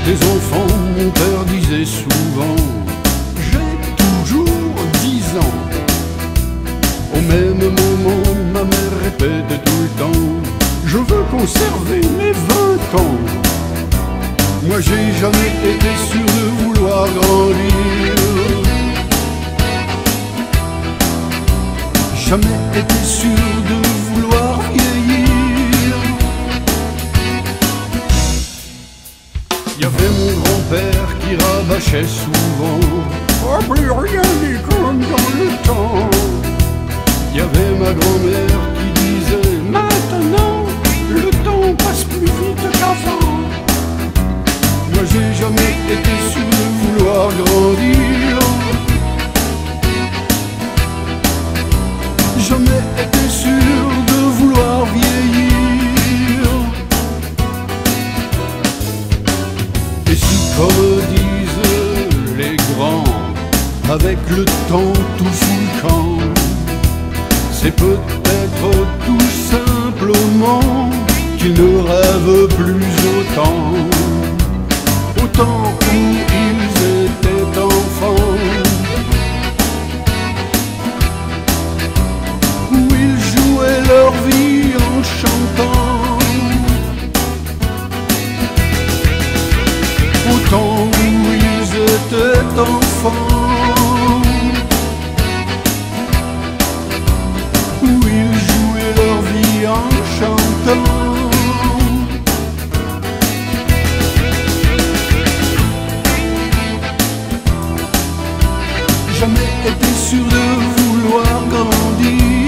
tes enfants, mon père disait souvent, j'ai toujours 10 ans. Au même moment, ma mère répétait tout le temps, je veux conserver mes 20 ans. Moi j'ai jamais été sûr de vouloir grandir, jamais été sûr de vouloir vieillir. Il y avait mon grand-père qui rabâchait souvent, oh, plus rien n'est comme dans le temps. Il y avait ma grand-mère qui disait, maintenant le temps passe plus vite qu'avant. Moi j'ai jamais été sûr de vouloir grandir, jamais été sûr de vouloir vieillir. Et si comme disent les grands, avec le temps tout fout le camp, c'est peut-être tout simplement qu'ils ne rêvent plus autant. Au temps où ils étaient enfants, où ils jouaient leur vie en chantant. Au temps où ils étaient enfants, où ils jouaient leur vie en chantant. Jamais été sûr de vouloir grandir,